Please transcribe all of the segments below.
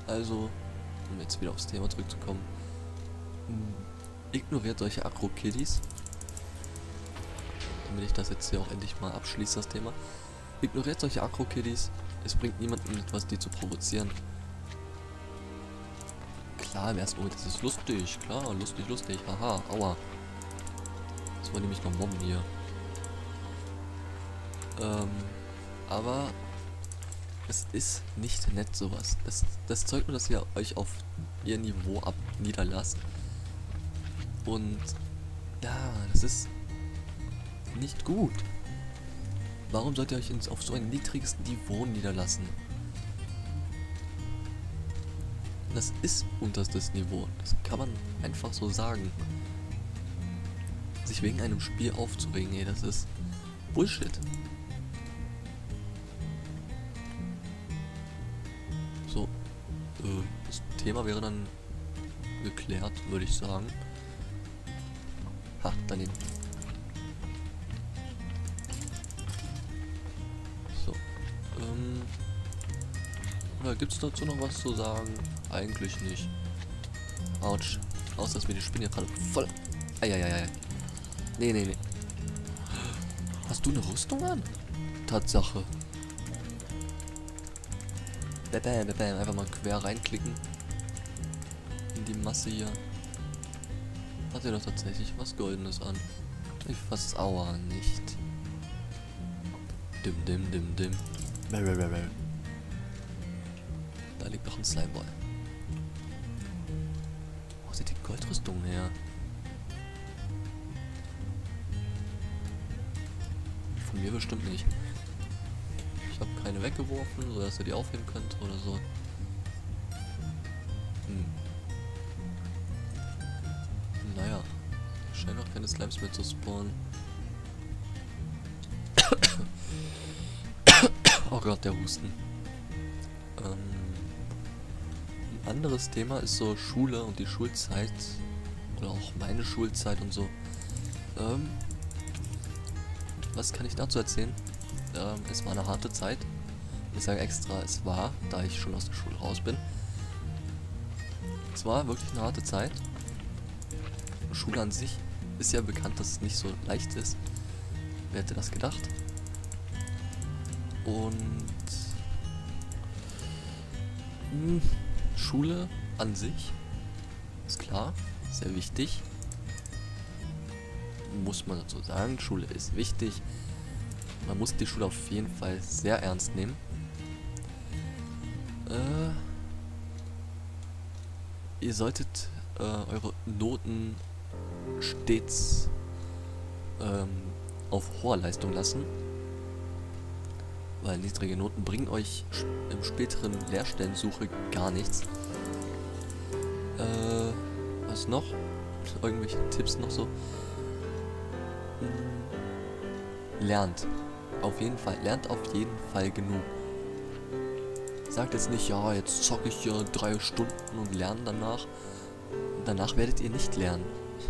Also, um jetzt wieder aufs Thema zurückzukommen, ignoriert solche Agro-Kiddies. Damit ich das jetzt hier auch endlich mal abschließe, das Thema. Ignoriert solche Agro-Kiddies. Es bringt niemandem etwas, die zu provozieren. Klar, im ersten Moment ist es lustig. Klar, lustig, lustig. Haha, aua. Das wollen die mich noch mobben hier. Aber es ist nicht nett sowas. Das zeigt nur, dass ihr euch auf ihr Niveau niederlasst. Und ja, das ist nicht gut. Warum sollt ihr euch auf so ein niedriges Niveau niederlassen? Das ist unterstes Niveau. Das kann man einfach so sagen. Sich wegen einem Spiel aufzuregen, ey, das ist Bullshit. So, das Thema wäre dann geklärt, würde ich sagen. Ha, daneben. So, oder gibt es dazu noch was zu sagen? Eigentlich nicht. Autsch. Außer dass mir die Spinne gerade voll... Eieiei. Nee. Hast du eine Rüstung an? Tatsache. Bam. Einfach mal quer reinklicken. In die Masse hier. Hat er doch tatsächlich was Goldenes an. Ich fasse es aua nicht. Dim. Da liegt noch ein Slimeball. Wo sieht die Goldrüstung her? Von mir bestimmt nicht. Ich habe keine weggeworfen, sodass ihr die aufheben könnt oder so. Naja, scheint auch keine Slimes mehr zu spawnen. Oh Gott, der Husten. Ein anderes Thema ist so Schule und die Schulzeit. Oder auch meine Schulzeit und so. Was kann ich dazu erzählen? Es war eine harte Zeit. Ich sage extra, es war, da ich schon aus der Schule raus bin. Es war wirklich eine harte Zeit. Schule an sich ist ja bekannt, dass es nicht so leicht ist. Wer hätte das gedacht? Und Schule an sich ist klar, sehr wichtig. Muss man dazu sagen, Schule ist wichtig. Man muss die Schule auf jeden Fall sehr ernst nehmen. Ihr solltet eure Noten stets auf hoher Leistung lassen. Weil niedrige Noten bringen euch im späteren Lehrstellensuche gar nichts. Was noch? Irgendwelche Tipps noch so? Lernt. Lernt auf jeden Fall genug. Sagt jetzt nicht, ja, jetzt zocke ich hier 3 Stunden und lerne danach. Danach werdet ihr nicht lernen.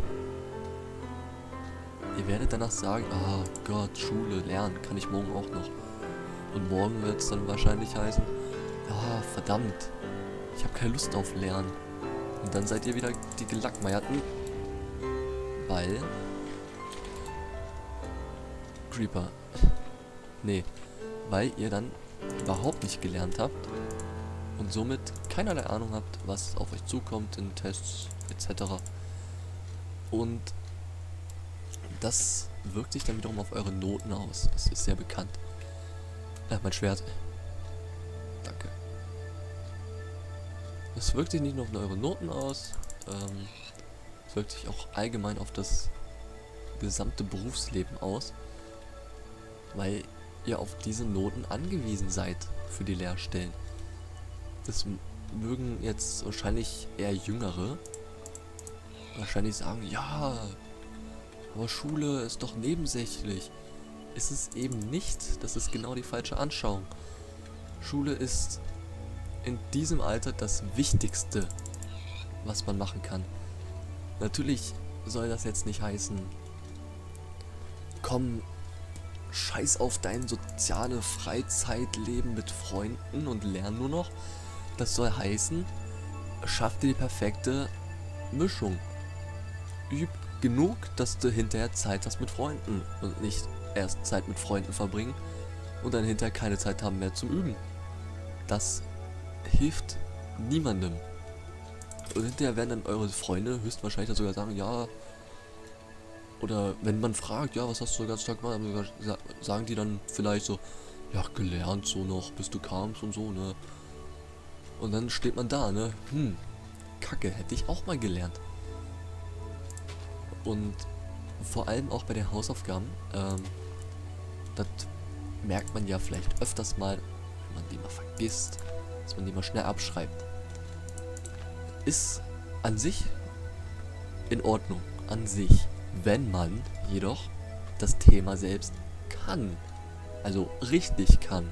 Ihr werdet danach sagen, ah Gott, Schule, lernen, kann ich morgen auch noch. Und morgen wird es dann wahrscheinlich heißen, ja, verdammt, ich habe keine Lust auf Lernen. Und dann seid ihr wieder die Gelackmeierten, weil... Creeper. Nee, weil ihr dann überhaupt nicht gelernt habt und somit keinerlei Ahnung habt, was auf euch zukommt in Tests etc. Und das wirkt sich dann wiederum auf eure Noten aus. Das ist sehr bekannt. Mein Schwert. Danke. Es wirkt sich nicht nur auf eure Noten aus, es wirkt sich auch allgemein auf das gesamte Berufsleben aus, weil ihr auf diese Noten angewiesen seid für die Lehrstellen. Das mögen jetzt wahrscheinlich eher Jüngere wahrscheinlich sagen, ja, aber Schule ist doch nebensächlich. Ist es eben nicht. Das ist genau die falsche Anschauung. Schule ist in diesem Alter das Wichtigste, was man machen kann. Natürlich soll das jetzt nicht heißen, komm, scheiß auf dein soziale Freizeitleben mit Freunden und lern nur noch. Das soll heißen, schaff dir die perfekte Mischung. Üb genug, dass du hinterher Zeit hast mit Freunden und nicht erst Zeit mit Freunden verbringen und dann hinterher keine Zeit haben mehr zum Üben. Das hilft niemandem. Und hinterher werden dann eure Freunde höchstwahrscheinlich sogar sagen, ja, oder wenn man fragt, ja, was hast du den ganzen Tag gemacht, sagen die dann vielleicht so, ja, gelernt so noch, bis du kamst und so, ne. Und dann steht man da, ne, Kacke, hätte ich auch mal gelernt. Und vor allem auch bei den Hausaufgaben, das merkt man ja vielleicht öfters mal, wenn man die mal vergisst, dass man die mal schnell abschreibt. Ist an sich in Ordnung, an sich, wenn man jedoch das Thema selbst kann, also richtig kann.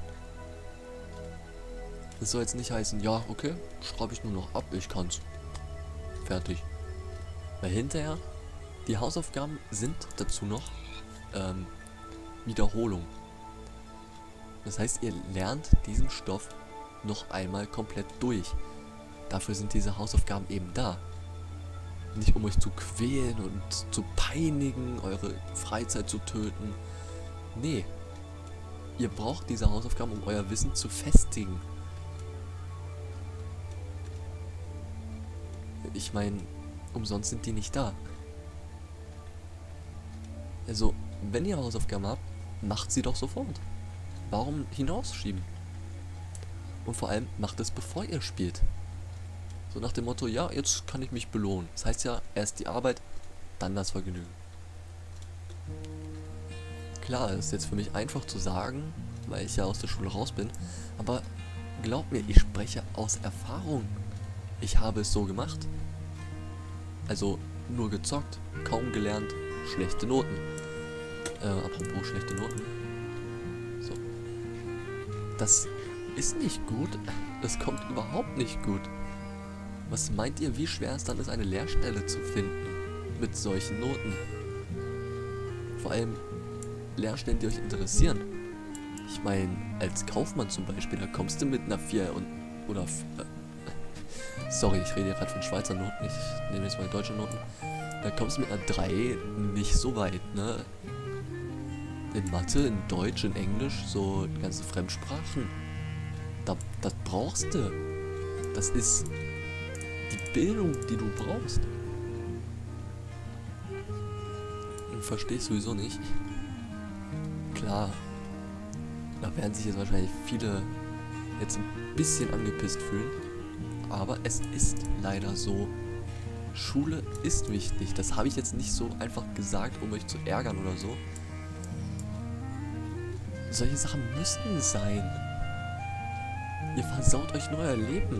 Das soll jetzt nicht heißen, ja, okay, schreibe ich nur noch ab, ich kann's. Fertig. Weil hinterher, die Hausaufgaben sind dazu noch Wiederholung. Das heißt, ihr lernt diesen Stoff noch einmal komplett durch. Dafür sind diese Hausaufgaben eben da. Nicht um euch zu quälen und zu peinigen, eure Freizeit zu töten. Nee. Ihr braucht diese Hausaufgaben, um euer Wissen zu festigen. Ich meine, umsonst sind die nicht da. Also, wenn ihr Hausaufgaben habt, macht sie doch sofort. Warum hinausschieben? Und vor allem, macht es bevor ihr spielt. So nach dem Motto, ja, jetzt kann ich mich belohnen. Das heißt ja, erst die Arbeit, dann das Vergnügen. Klar, ist jetzt für mich einfach zu sagen, weil ich ja aus der Schule raus bin, aber glaubt mir, ich spreche aus Erfahrung. Ich habe es so gemacht. Also nur gezockt, kaum gelernt, schlechte Noten. Apropos schlechte Noten. So. Das ist nicht gut. Das kommt überhaupt nicht gut. Was meint ihr, wie schwer es dann ist, eine Lehrstelle zu finden mit solchen Noten? Vor allem Lehrstellen, die euch interessieren. Ich meine, als Kaufmann zum Beispiel, da kommst du mit einer 4 und oder sorry, ich rede gerade von Schweizer Noten, ich nehme jetzt mal deutsche Noten. Da kommst du mit einer 3 nicht so weit, ne? In Mathe, in Deutsch, in Englisch, so die ganzen Fremdsprachen. Das brauchst du. Das ist die Bildung, die du brauchst. Verstehe ich sowieso nicht. Klar, da werden sich jetzt wahrscheinlich viele jetzt ein bisschen angepisst fühlen. Aber es ist leider so. Schule ist wichtig. Das habe ich jetzt nicht so einfach gesagt, um euch zu ärgern oder so. Solche Sachen müssten sein. Ihr versaut euch nur euer Leben.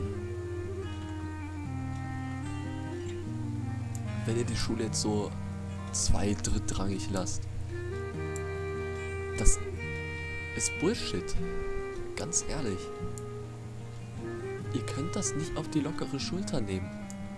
Wenn ihr die Schule jetzt so drittrangig lasst. Das ist Bullshit. Ganz ehrlich. Ihr könnt das nicht auf die lockere Schulter nehmen.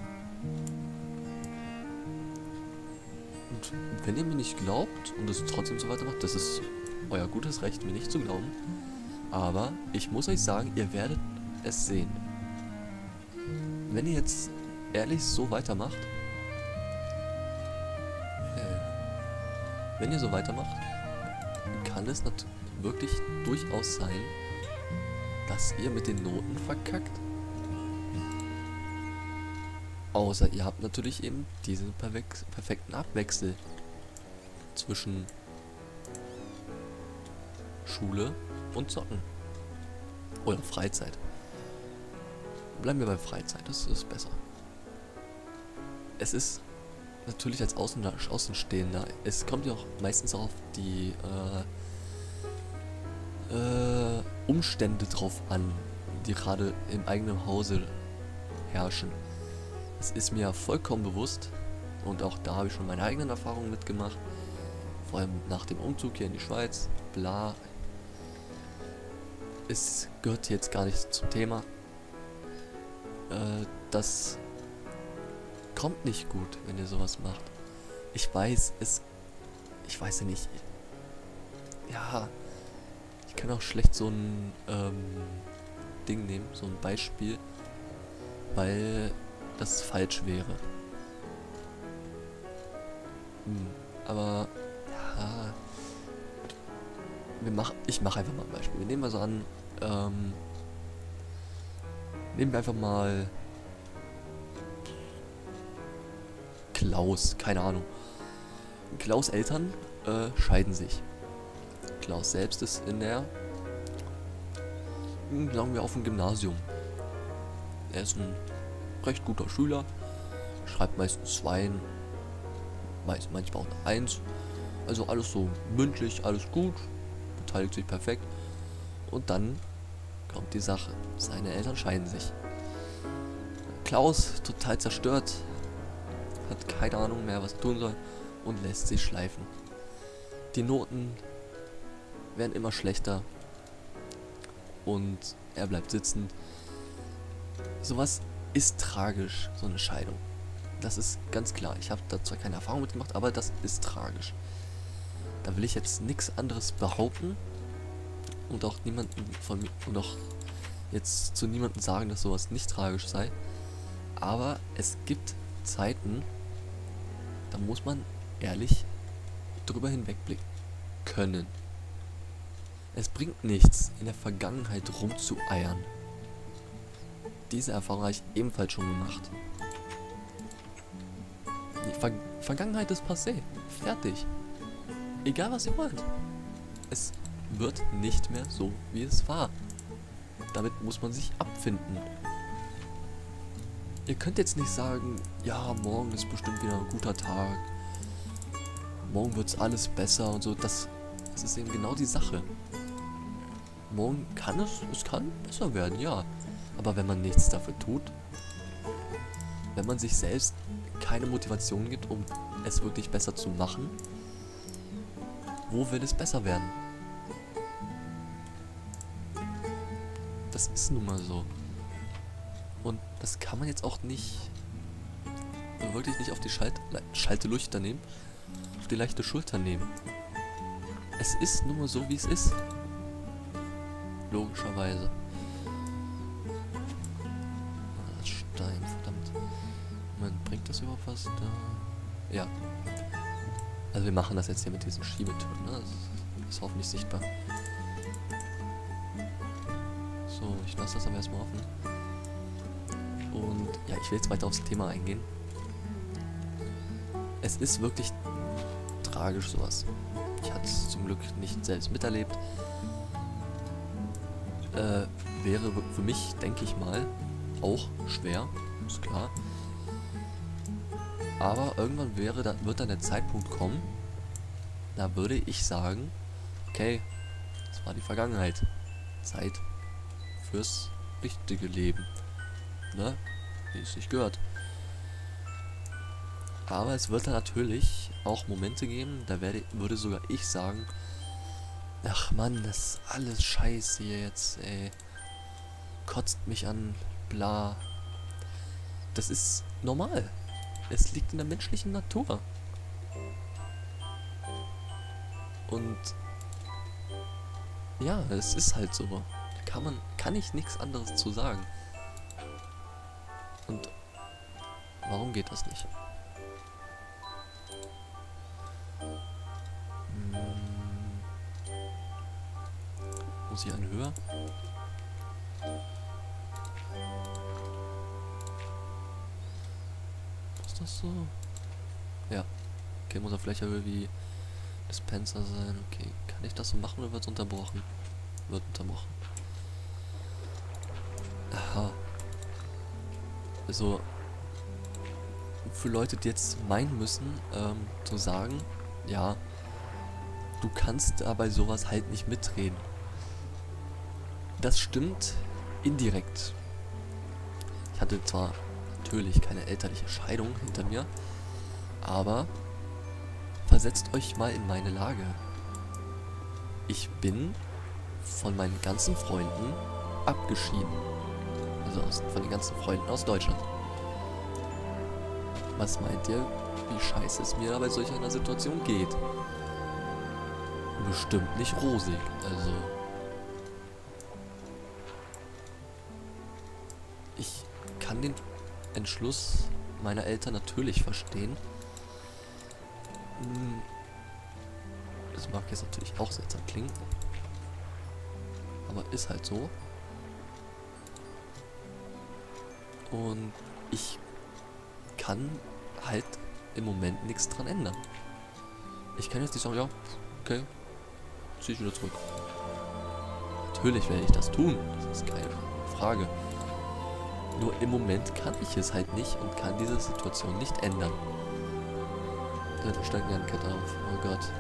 Und wenn ihr mir nicht glaubt und es trotzdem so weitermacht, das ist euer gutes Recht, mir nicht zu glauben. Aber ich muss euch sagen, ihr werdet es sehen. Wenn ihr jetzt ehrlich so weitermacht, kann es wirklich durchaus sein, dass ihr mit den Noten verkackt. Außer ihr habt natürlich eben diesen perfekten Abwechsel zwischen Schule und Zocken. Oder Freizeit. Bleiben wir bei Freizeit, das ist besser. Es ist natürlich als Außenstehender, es kommt ja auch meistens auf die Umstände drauf an, die gerade im eigenen Hause herrschen. Es ist mir vollkommen bewusst und auch da habe ich schon meine eigenen Erfahrungen mitgemacht, vor allem nach dem Umzug hier in die Schweiz, bla. Es gehört jetzt gar nicht zum Thema. Das kommt nicht gut, wenn ihr sowas macht. Ich weiß ja nicht. Ja, ich kann auch schlecht so ein Ding nehmen, so ein Beispiel. weil das falsch wäre. Aber ja, ich mache einfach mal ein Beispiel. Wir nehmen mal so an, nehmen wir einfach mal Klaus, keine Ahnung. Klaus' Eltern scheiden sich. Klaus selbst ist in der, sagen wir, auf dem Gymnasium. Er ist ein recht guter Schüler, schreibt meistens 2, manchmal auch eine 1. Also alles so mündlich, alles gut, beteiligt sich perfekt. Und dann kommt die Sache. Seine Eltern scheiden sich. Klaus, total zerstört, hat keine Ahnung mehr, was er tun soll und lässt sich schleifen. Die Noten werden immer schlechter und er bleibt sitzen. Sowas ist tragisch, so eine Scheidung. Das ist ganz klar. Ich habe da zwar keine Erfahrung mitgemacht, aber das ist tragisch. Da will ich jetzt nichts anderes behaupten und auch niemanden von mir und auch jetzt zu niemandem sagen, dass sowas nicht tragisch sei. Aber es gibt Zeiten, da muss man ehrlich drüber hinwegblicken können. Es bringt nichts, in der Vergangenheit rumzueiern. Diese Erfahrung habe ich ebenfalls schon gemacht. Die Vergangenheit ist passé. Fertig. Egal was ihr wollt. Es wird nicht mehr so, wie es war. Damit muss man sich abfinden. Ihr könnt jetzt nicht sagen, ja, morgen ist bestimmt wieder ein guter Tag. Morgen wird's alles besser und so. Das ist eben genau die Sache. Morgen kann es kann besser werden, ja. Aber wenn man nichts dafür tut, wenn man sich selbst keine Motivation gibt, um es wirklich besser zu machen, wo will es besser werden? Das ist nun mal so. Und das kann man jetzt auch nicht, wirklich nicht auf die Schalte Leuchter nehmen, auf die leichte Schulter nehmen. Es ist nun mal so, wie es ist. Logischerweise. Das Stein, verdammt. Moment, bringt das überhaupt was da? Ja. Also wir machen das jetzt hier mit diesen Schiebetüren, ne? Das ist hoffentlich sichtbar. So, ich lasse das aber erstmal offen. Und ja, ich will jetzt weiter aufs Thema eingehen. Es ist wirklich tragisch, sowas. Ich hatte es zum Glück nicht selbst miterlebt. Wäre für mich, denke ich mal, auch schwer, ist klar. Aber irgendwann wird dann der Zeitpunkt kommen, da würde ich sagen, okay, das war die Vergangenheit. Zeit fürs richtige Leben. Ne? Wie es sich gehört. Aber es wird dann natürlich auch Momente geben, da würde sogar ich sagen, ach Mann, das ist alles scheiße hier jetzt, ey. Kotzt mich an, bla. Das ist normal. Es liegt in der menschlichen Natur. Und ja, es ist halt so. Kann ich nichts anderes zu sagen. Und warum geht das nicht? Muss ich einen höher? Ist das so? Ja. Okay, muss er vielleicht Höhe wie Dispenser sein. Okay, kann ich das so machen oder wird es unterbrochen? Wird unterbrochen. Aha. Also, für Leute, die jetzt meinen müssen, zu sagen, ja, du kannst da bei sowas halt nicht mitreden. Das stimmt indirekt. Ich hatte zwar natürlich keine elterliche Scheidung hinter mir, aber versetzt euch mal in meine Lage. Ich bin von meinen ganzen Freunden abgeschieden. Also von den ganzen Freunden aus Deutschland. Was meint ihr, wie scheiße es mir da bei solch einer Situation geht? Bestimmt nicht rosig, also... Ich kann den Entschluss meiner Eltern natürlich verstehen. Das mag jetzt natürlich auch seltsam klingen. Aber ist halt so. Und ich kann halt im Moment nichts dran ändern. Ich kann jetzt nicht sagen, ja, okay, zieh ich wieder zurück. Natürlich werde ich das tun, das ist keine Frage. Nur im Moment kann ich es halt nicht und kann diese Situation nicht ändern. Da steigt eine Kette auf, oh Gott.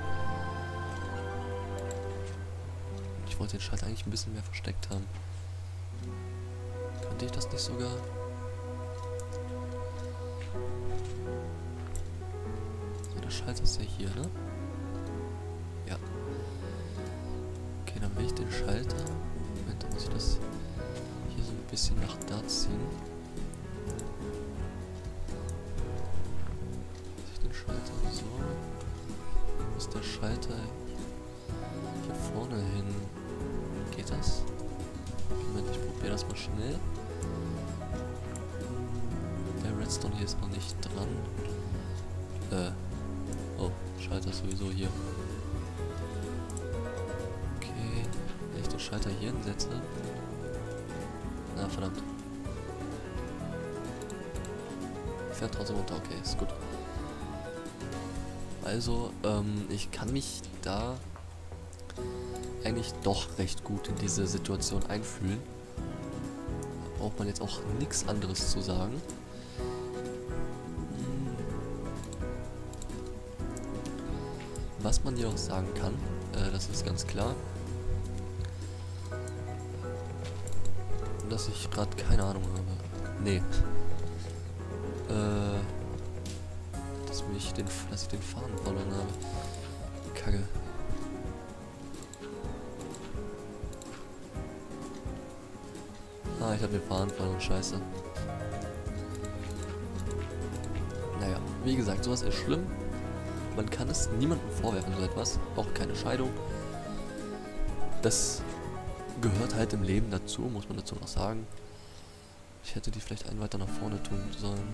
Ich wollte den Schalter eigentlich ein bisschen mehr versteckt haben. Könnte ich das nicht sogar? So, der Schalter ist ja hier, ne? Ja. Okay, dann will ich den Schalter. Moment, da muss ich das hier so ein bisschen nach da ziehen. Muss ich den Schalter so? Muss der Schalter hier vorne hin? Geht das? Moment, ich probiere das mal schnell. Der Redstone hier ist noch nicht dran. Oh, Schalter ist sowieso hier. Okay, wenn ich den Schalter hier hinsetze. Na, verdammt. Fährt trotzdem runter, okay, ist gut. Also, ich kann mich da eigentlich doch recht gut in diese Situation einfühlen. Da braucht man jetzt auch nichts anderes zu sagen. Was man jedoch sagen kann, das ist ganz klar, dass ich gerade keine Ahnung habe. Nee. Dass ich den Faden verloren habe. Kacke. Ah, ich habe den Faden verloren, scheiße. Naja, wie gesagt, sowas ist schlimm. Man kann es niemandem vorwerfen, so etwas. Auch keine Scheidung. Das gehört halt im Leben dazu, muss man dazu noch sagen. Ich hätte die vielleicht einen weiter nach vorne tun sollen.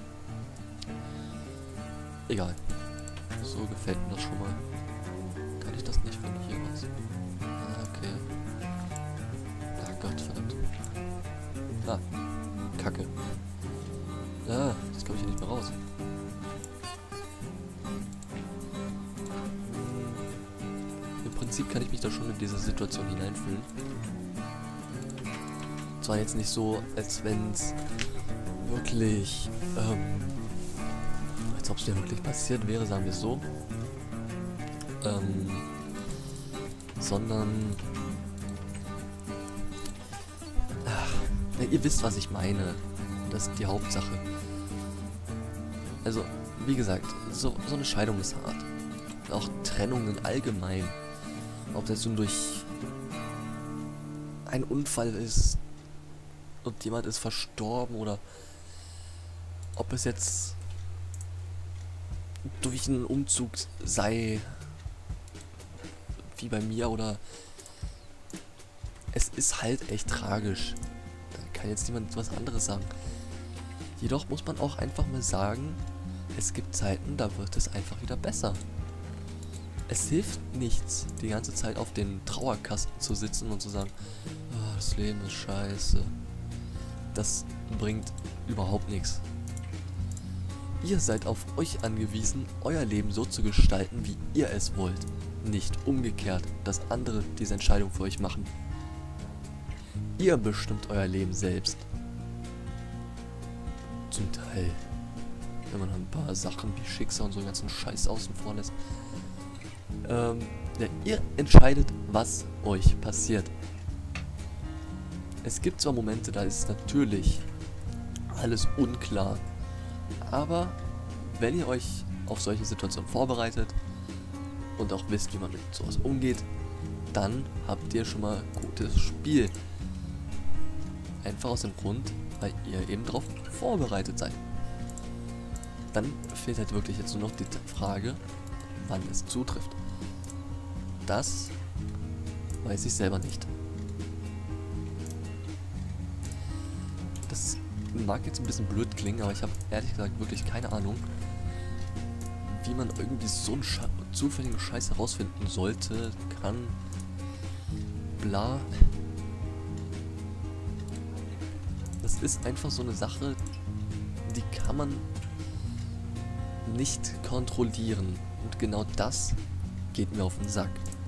Egal. So gefällt mir das schon mal. Kann ich das nicht von hier aus? Ah, okay. Ah Gott, verdammt. Ah, Kacke. Ah, das komme ich hier nicht mehr raus. Im Prinzip kann ich mich da schon in diese Situation hineinfühlen. Zwar jetzt nicht so, als wenn es wirklich, als ob es mir wirklich passiert wäre, sagen wir es so. Sondern, ja, ihr wisst, was ich meine. Das ist die Hauptsache. Also, wie gesagt, so eine Scheidung ist hart. Auch Trennungen allgemein. Ob das nun durch einen Unfall ist und jemand ist verstorben oder ob es jetzt durch einen Umzug sei, wie bei mir, oder es ist halt echt tragisch. Da kann jetzt niemand was anderes sagen. Jedoch muss man auch einfach mal sagen, es gibt Zeiten, da wird es einfach wieder besser. Es hilft nichts, die ganze Zeit auf den Trauerkasten zu sitzen und zu sagen, oh, das Leben ist scheiße. Das bringt überhaupt nichts. Ihr seid auf euch angewiesen, euer Leben so zu gestalten, wie ihr es wollt. Nicht umgekehrt, dass andere diese Entscheidung für euch machen. Ihr bestimmt euer Leben selbst. Zum Teil. Wenn man ein paar Sachen wie Schicksal und so einen ganzen Scheiß außen vor lässt. Ja, ihr entscheidet, was euch passiert. Es gibt zwar Momente, da ist natürlich alles unklar. Aber wenn ihr euch auf solche Situationen vorbereitet und auch wisst, wie man mit sowas umgeht, dann habt ihr schon mal gutes Spiel. Einfach aus dem Grund, weil ihr eben darauf vorbereitet seid. Dann fehlt halt wirklich jetzt nur noch die Frage, wann es zutrifft. Das weiß ich selber nicht. Das mag jetzt ein bisschen blöd klingen, aber ich habe ehrlich gesagt wirklich keine Ahnung, wie man irgendwie so einen zufälligen Scheiß herausfinden sollte, kann, bla. Das ist einfach so eine Sache, die kann man nicht kontrollieren. Und genau das geht mir auf den Sack.